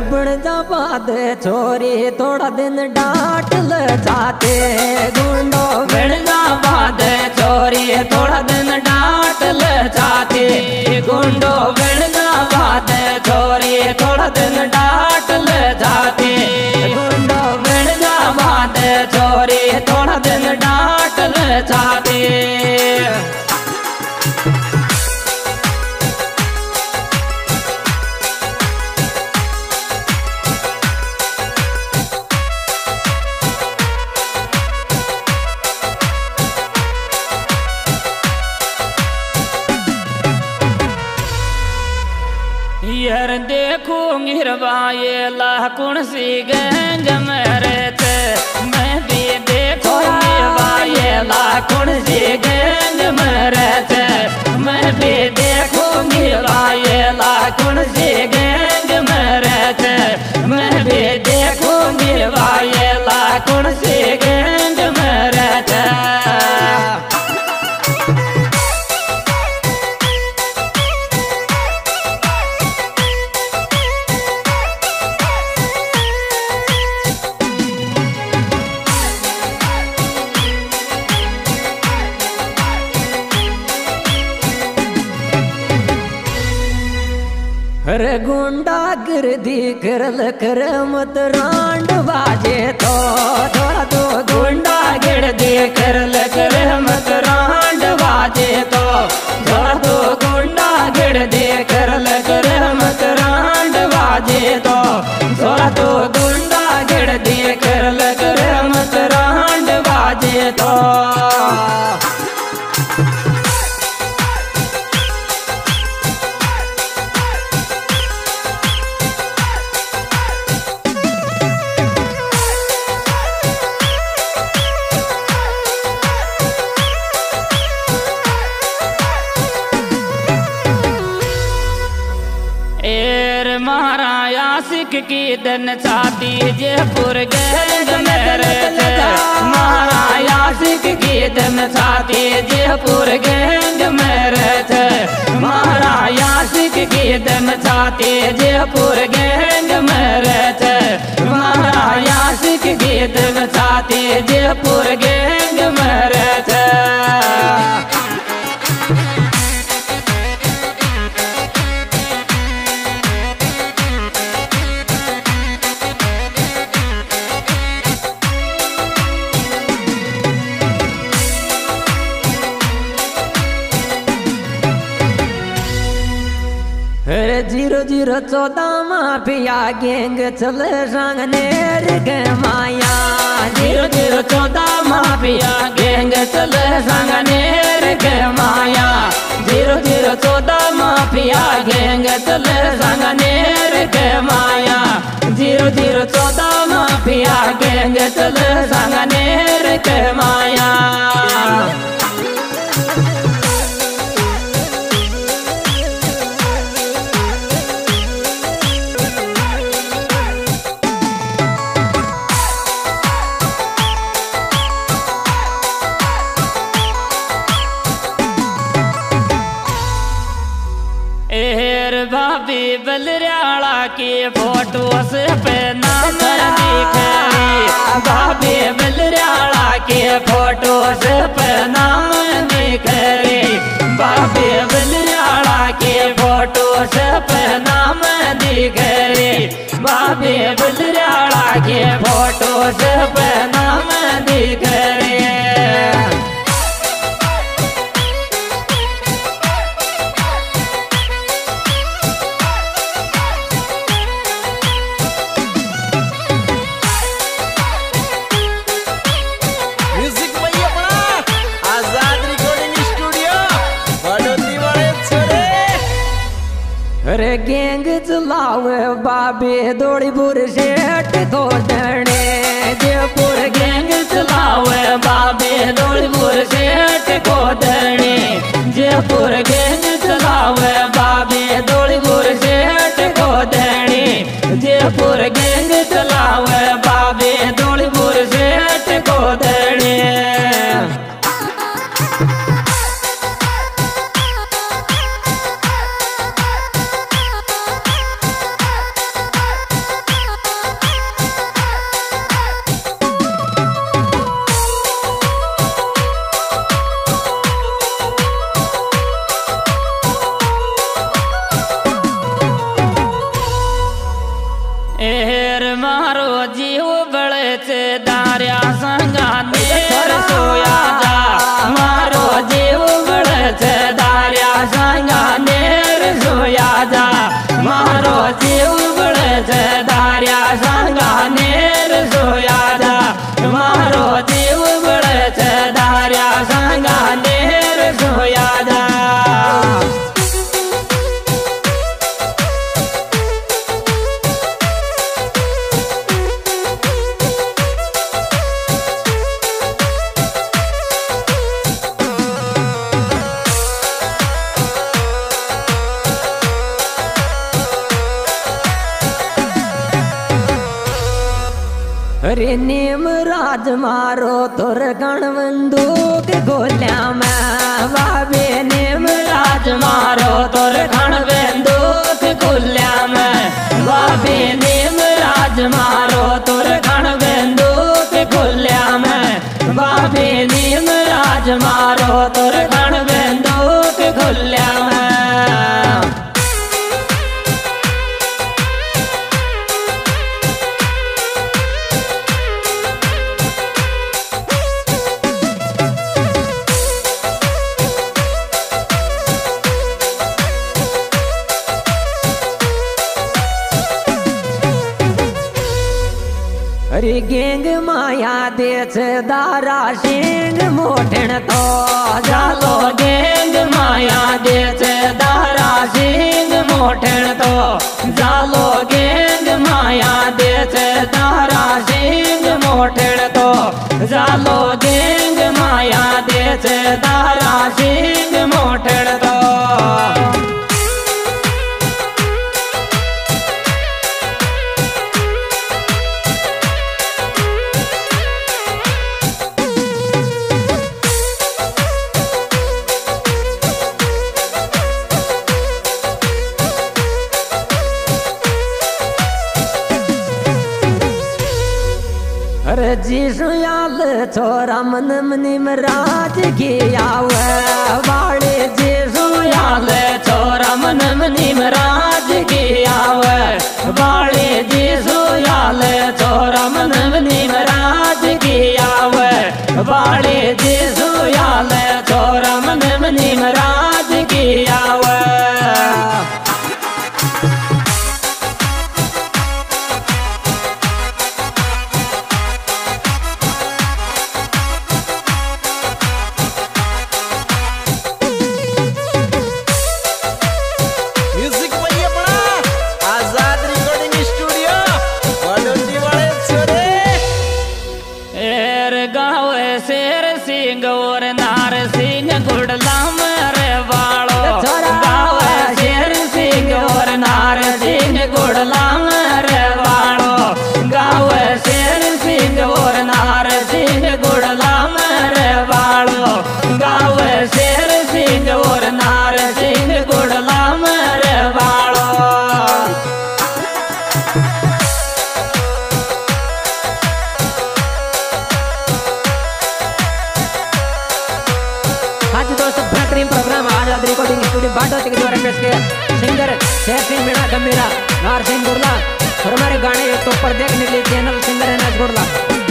बन जा बाद छोरी थोड़ा दिन डांट ल जाते गुंडो बन जा बाद छोरी थोड़ा दिन डांट ल जाते गुंडो बन जा बाद छोरी थोड़ा दिन डांट ल जाते गुंडो बन जा बाद छोरी थोड़ा दिन डांट ल जाते। यार देखो गिरवाए लाकुण सी गंग मेरे थे मैं भी देखो गिरवाए लाकुण सी गंग मेरे थे मैं भी देखो गिरवाए लाकुण सी गंग मेरे थे मैं भी देखो गिरवाए लाकुण सी गंग मेरे थे। अरे गुंडा गिरदी करल कर मत रांड बाजे तो थोड़ा तो गुंडा गिरदी करल कर मत रांड बाजे तो थोड़ा तो गुंडा गिरदी करल कर मत रांड बाजे तो थोड़ा तो गुंडा गिरदी करल कर मत रांड बाजे तो। मारा आशिक की दन छाती जयपुर गैंग मेरे थे मारा आशिक की दन छाती जयपुर गैंग मेरे थे मारा आशिक की दन छाती जयपुर गैंग मेरे थे मारा आशिक की दन छाती जयपुर गैंग मेरे थे। अरे 0014 माफिया गैंग चल सांगनेर के माया 0014 माफिया गैंग चल सांगनेर के माया 0014 माफिया गैंग चल सांगनेर के माया 0014 माफिया गैंग चल सांगनेर के माया। भाभी बलरियाला की फोटो से पे नाम दिखरी भाभी बलरियाला की फोटो से पे नाम दिखरी भाभी बलरियाला की फोटो से पे नाम दिखरी भाभी बलरियाला की फोटो से पे नाम दिखरी। अरे गैंग चलावे बाबे दौड़ी बुर सेठ को दणे जयपुर गैंग चलावे बाबे दौड़ी बुर सेठ को दणे जयपुर गैंग चलावे बाबे दौड़ी बुर सेठ को दणे जयपुर गैंग चलावे बाबे दौड़ी बुर सेठ को दणे। अरे नीम राज मारो तोर गण बंदूक गोल्या में बाबे नीम राज मारो तोर गण बंदूक गोल्या में बाबे नीम राज मारो तोर गण बंदूक गोल्या में बाबे नीम राज मारो तोर गण बंदूक गोल्या में। अरे गेंग माया देश दारा सिंह मोठण तो जालो गेंग माया देश दारा सिंह मोठण तो जालो गेंग माया देश दारा सिंह मोठण तो जालो गेंग माया देश दारा सिंह मोठण तो। अरे जीसुयाल छोरा मन मनी मराज की आवे बाड़े जीसुयाल छोरा मन मनी मराज की आवे बाड़े जीसुयाल छोरा मन मनी मराज की आवे बाड़े जीसुयाल छोरा मन मनी मराज की आवे। शेर सिंह और नार सिंह गुड़ला मेरे वालो गाँव शेर सिंह और नार सिंह गुड़ला मेरे वालो गाँव शेर सिंह और नार सिंह गुड़ला मेरे वालो गाँव शेर सिंह और नार सिंह गुड़ला मेरे वालो। Programme Azad recording studio Batoti के द्वारा पेश किया सिंगर शेर सिंह मीणा गंभीरा नार सिंह गुड़ला और हमारे गाने यूट्यूब पर देखने के लिए चैनल सिंगर है नाज गुड़ला।